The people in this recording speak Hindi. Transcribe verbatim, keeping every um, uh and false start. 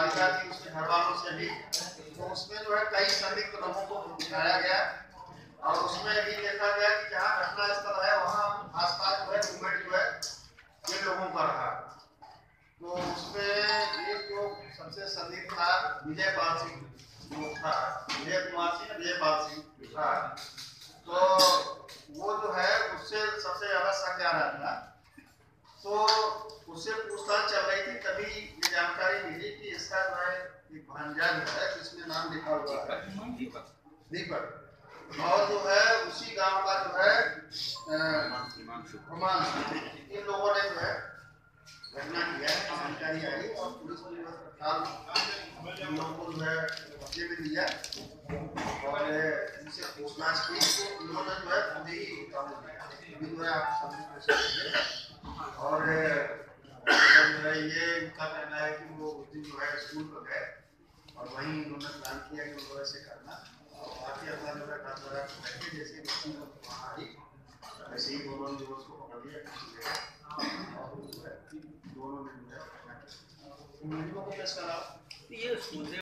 वारदात थी उसके घर वालों से भी, तो उसमें जो है कई संदिग्ध लोगों को दिखाया गया और उसमें भी देखा गया कि जहाँ घटना स्थल है वहाँ आसपास जो है मूवमेंट जो है ये लोगों का रहा। तो उसमें एक जो सबसे संदिग्ध था विजय पाल सिंह जो था, विजय कुमार सिंह विजय पाल सिंह था, तो वो जो है उससे सबसे ज्यादा शक आ रहा था। तो उससे पूछताछ चल रही थी, तभी ये जानकारी मिली कि इसका जो है एक भांजा जो है जिसमें नाम लिखा हुआ है दीपक, और जो है उसी गांव का जो है हिमांशु, इन लोगों ने जो है घटना किया है, जानकारी आई और पुलिस ने तत्काल इन लोगों को जो है कब्जे में लिया और इनसे पूछताछ की। तो उन्होंने जो है खुद ही जो है आप समझ सकते हैं और जो है ये उनका कहना है कि वो उस दिन जो है स्कूल पर गए और वहीं उन्होंने प्लान किया कि वो ऐसे करना और बाकी अपना जो है घर द्वारा बैठे जैसे बच्ची लोग वहाँ आई वैसे ही दोनों ने जो उसको पकड़ लिया और जो है दोनों ने जो है को पेश करा। ये